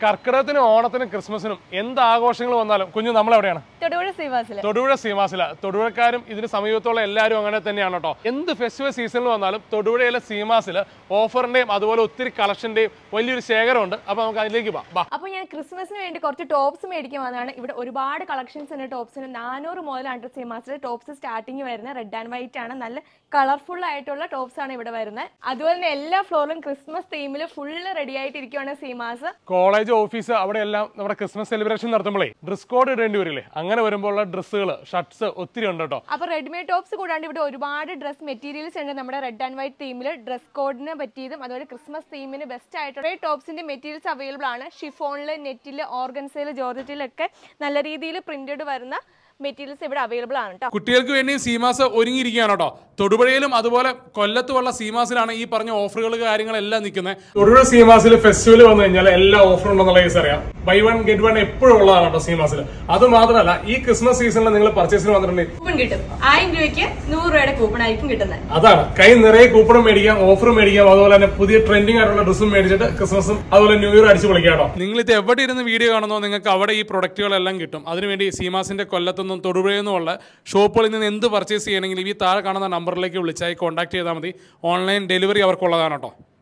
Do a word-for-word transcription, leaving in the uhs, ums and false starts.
കർക്കിടകത്തിനും ഓണത്തിനും ക്രിസ്മസിനും എന്ത് ആഘോഷങ്ങൾ വന്നാലും കുഞ്ഞു നമ്മളെവിടെയാണ്? തൊടുപുഴ സീമാസില. തൊടുപുഴ സീമാസില. തൊടുപുഴക്കാരും ഇതിന് സമീപത്തുള്ള എല്ലാവരും അങ്ങനെ തന്നെയാണ് കേട്ടോ. എന്ത് ഫെസ്റ്റിവൽ സീസണിൽ വന്നാലും തൊടുപുഴയിലെ സീമാസിൽ ഓഫറിന്റെയും അതുപോലെ ഒത്തിരി കളക്ഷന്റെയും വലിയൊരു ശേഖരമുണ്ട്. അപ്പൊ നമുക്ക് അതിലേക്ക് പോവാം. അപ്പൊ ഞാൻ ക്രിസ്മസിന് വേണ്ടി കുറച്ച് ടോപ്സ് മേടിക്കാൻ വന്നതാണ്. ഇവിടെ ഒരുപാട് കളക്ഷൻസ് ഉണ്ട് ടോപ്സിന്. നാനൂറ് മുതലാണ് സീമാസിൽ ടോപ്സ് സ്റ്റാർട്ടിങ് വരുന്നത്. റെഡ് ആൻഡ് വൈറ്റ് ആണ്, നല്ല കളർഫുൾ ആയിട്ടുള്ള ടോപ്സ് ആണ് ഇവിടെ വരുന്നത്. അതുപോലെ തന്നെ എല്ലാ ഫ്ലോറിലും ക്രിസ്മസ് തീമിൽ ഫുള്ള് റെഡി ആയിട്ടിരിക്കുകയാണ് സീമാസ്. കോളേജ്, ഓഫീസ്, അവിടെ എല്ലാം നമ്മുടെ ക്രിസ്മസ് സെലിബ്രേഷൻ നടത്തുമ്പോഴേ ഡ്രസ് കോഡ് ഇടേണ്ടി വരില്ലേ? അങ്ങനെ വരുമ്പോൾ ഡ്രസ്സുകൾ, ഷർട്ട്സ് ഒത്തിരി ഉണ്ട് കേട്ടോ. അപ്പൊ റെഡിമെയ്ഡ് ടോപ്സ് കൂടാണ്ട് ഇവിടെ ഒരുപാട് ഡ്രസ് മെറ്റീരിയൽസ് ഉണ്ട്. നമ്മുടെ റെഡ് ആൻഡ് വൈറ്റ് തീമിൽ ഡ്രസ് കോഡിന് പറ്റിയതും അതുപോലെ ക്രിസ്മസ് തീമിന് ബെസ്റ്റ് ആയിട്ടുള്ള ടോപ്സിന്റെ മെറ്റീരിയൽസ് അവൈലബിൾ ആണ്. ഷിഫോണില്, നെറ്റില്, ഓർഗൻസയില്, ജോർജറ്റിലൊക്കെ നല്ല രീതിയിൽ പ്രിന്റഡ് വരുന്ന മെറ്റീരിയൽസ് ഇവിടെ അവൈലബിൾ ആണ് കേട്ടോ. കുട്ടികൾക്ക് വേണ്ടി സീമാസ് ഒരുങ്ങിയിരിക്കുകയാണ് കേട്ടോ. തൊടുപുഴയിലും അതുപോലെ കൊല്ലത്തുമുള്ള സീമാസിലാണ് ഈ പറഞ്ഞ ഓഫറുകൾ കാര്യങ്ങളെല്ലാം നിൽക്കുന്നത്. തൊടുപുഴ സീമാസിൽ ഫെസ്റ്റിവൽ വന്നു കഴിഞ്ഞാൽ എല്ലാ ഓഫറും ഉണ്ടെന്നുള്ള കേസ് അറിയാം. ബൈ വൺ ഗെറ്റ് വൺ എപ്പോഴും ഉള്ളതാണ് കേട്ടോ സീമാസിൽ. അത് മാത്രമല്ല ഈ ക്രിസ്മസ് സീസണിൽ നിങ്ങൾ പർച്ചേസിന് വന്നിട്ടുണ്ടെങ്കിൽ കൂപ്പൺ കിട്ടും. ആയിരം രൂപയ്ക്ക് നൂറ് രൂപയുടെ കൂപ്പൺ ആയിരിക്കും കിട്ടുന്നത്. അതാണ്, കൈ നിറയെ കൂപ്പണും മേടിക്കാം, ഓഫറും മേടിക്കാം, അതുപോലെ തന്നെ പുതിയ ട്രെൻഡിങ് ആയിട്ടുള്ള ഡ്രസ്സും മേടിച്ചിട്ട് ക്രിസ്മസും അതുപോലെ ന്യൂ ഇയർ അടിച്ചു പൊളിക്കാം കേട്ടോ. നിങ്ങൾ ഇത് എവിടെ ഇരുന്ന് വീഡിയോ കാണുന്നോ നിങ്ങൾക്ക് അവിടെ ഈ പ്രൊഡക്റ്റുകളെല്ലാം കിട്ടും. അതിനുവേണ്ടി സീമാസിന്റെ കൊല്ലത്തുനിന്നും തൊടുപുഴയിൽ നിന്നുമുള്ള ഷോപ്പുകളിൽ നിന്ന് എന്ത് പർച്ചേസ് ചെയ്യണമെങ്കിലും ഈ താഴെ കാണുന്ന നമ്പറിലേക്ക് വിളിച്ചായി കോൺടാക്ട് ചെയ്താൽ മതി. ഓൺലൈൻ ഡെലിവറി അവർക്കുള്ളതാണ് കേട്ടോ.